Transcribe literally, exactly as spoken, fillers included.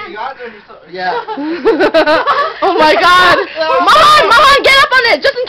You got it? Yeah. Oh my god! Mahan! Mahan, get up on it! Just in